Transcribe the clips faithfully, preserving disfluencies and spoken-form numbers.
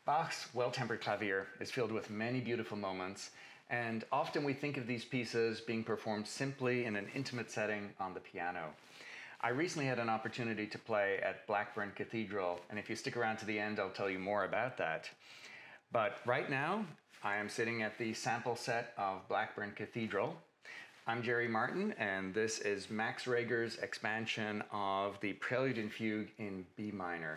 Bach's Well-Tempered Clavier is filled with many beautiful moments, and often we think of these pieces being performed simply in an intimate setting on the piano. I recently had an opportunity to play at Blackburn Cathedral, and if you stick around to the end, I'll tell you more about that. But right now, I am sitting at the Sampleset of Blackburn Cathedral. I'm Jerry Martin, and this is Max Reger's expansion of the Prelude and Fugue in B minor.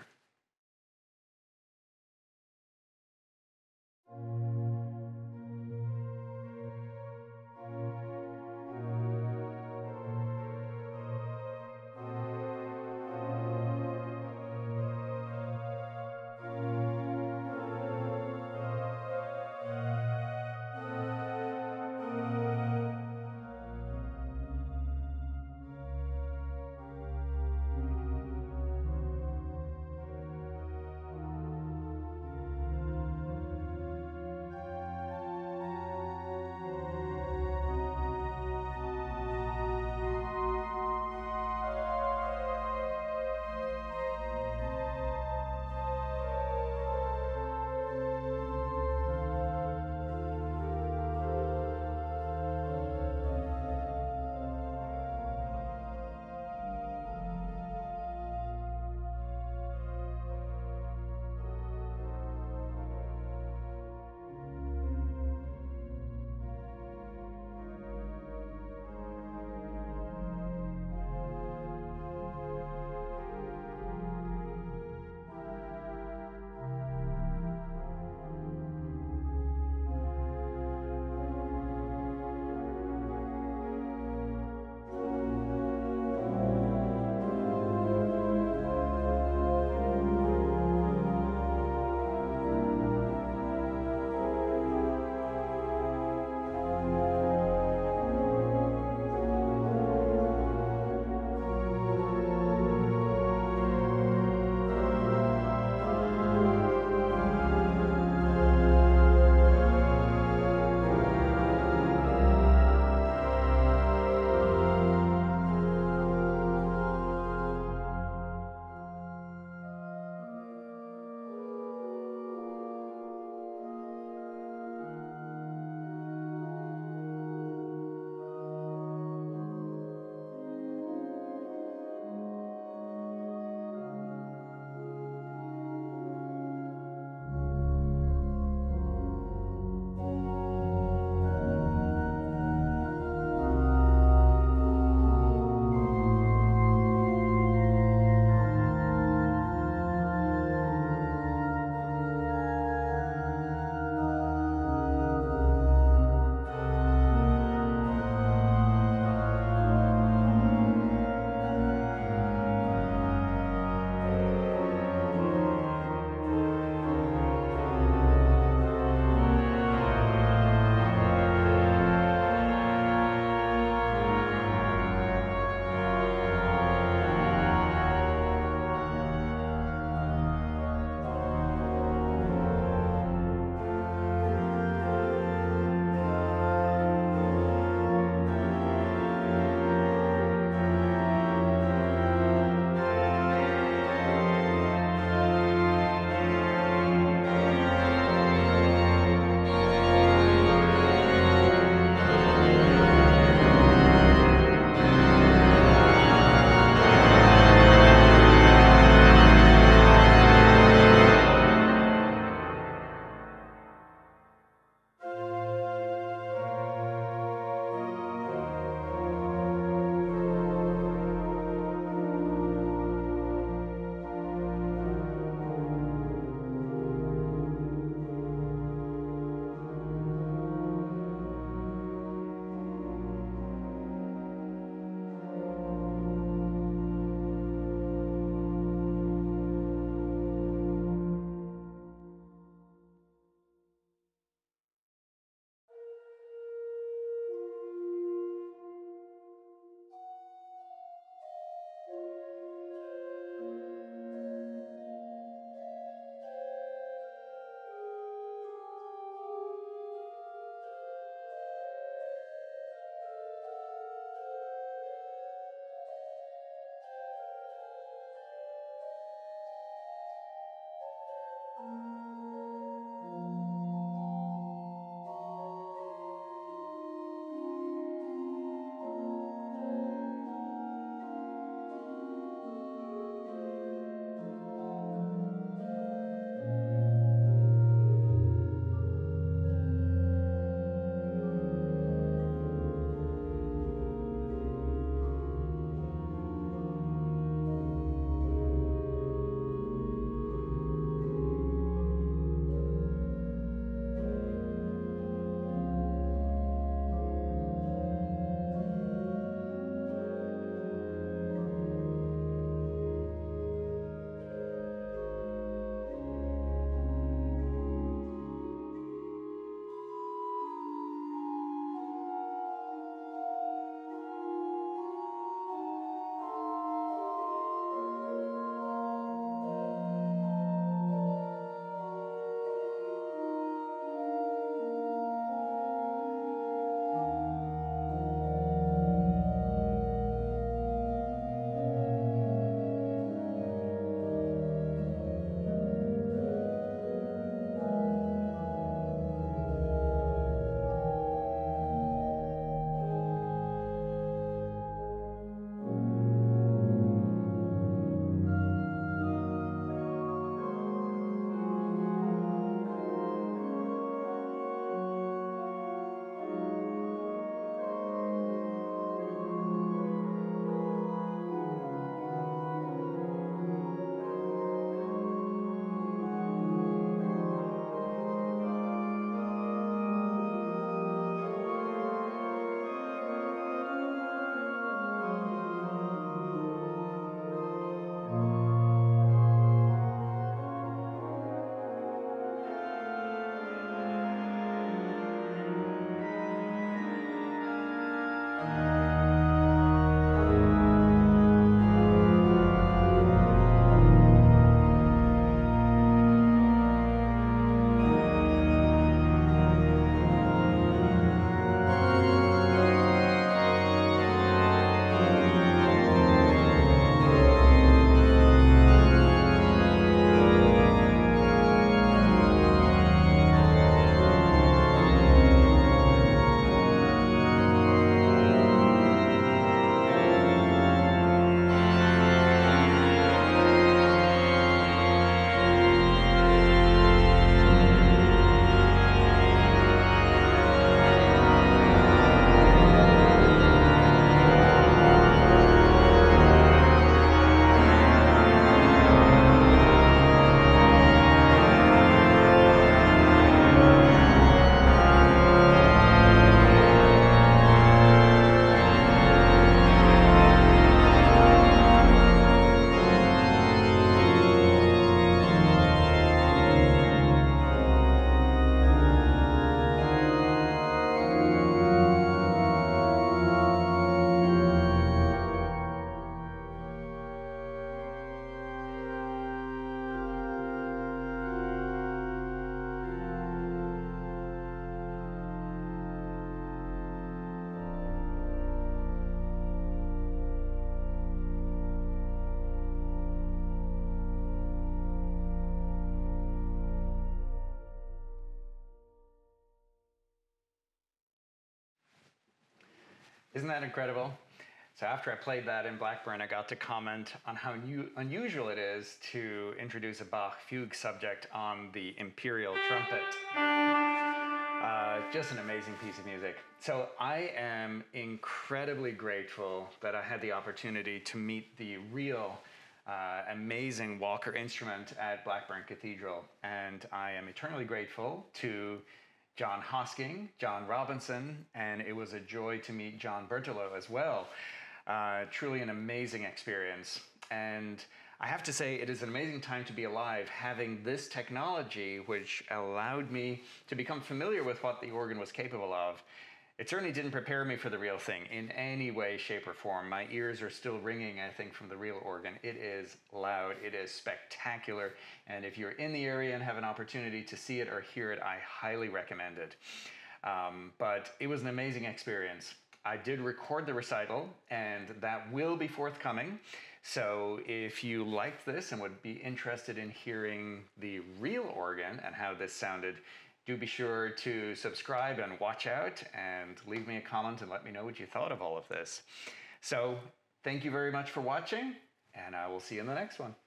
Isn't that incredible? So after I played that in Blackburn, I got to comment on how new, unusual it is to introduce a Bach fugue subject on the imperial trumpet. Uh, just an amazing piece of music. So I am incredibly grateful that I had the opportunity to meet the real uh, amazing Walker instrument at Blackburn Cathedral. And I am eternally grateful to John Hosking, John Robinson, and it was a joy to meet John Bertolo as well. Uh, truly an amazing experience. And I have to say, it is an amazing time to be alive, having this technology which allowed me to become familiar with what the organ was capable of. It certainly didn't prepare me for the real thing in any way, shape, or form. My ears are still ringing, I think, from the real organ. It is loud, it is spectacular, and if you're in the area and have an opportunity to see it or hear it, I highly recommend it. Um, but it was an amazing experience. I did record the recital, and that will be forthcoming. So if you liked this and would be interested in hearing the real organ and how this sounded, do be sure to subscribe and watch out and leave me a comment and let me know what you thought of all of this. So thank you very much for watching, and I will see you in the next one.